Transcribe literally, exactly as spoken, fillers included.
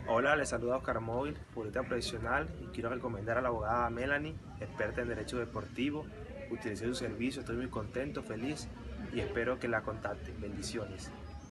Hola, les saluda Oscar Móvil, futbolista profesional y quiero recomendar a la abogada Melanie, experta en derecho deportivo. Utilicé su servicio, estoy muy contento, feliz y espero que la contacten. Bendiciones.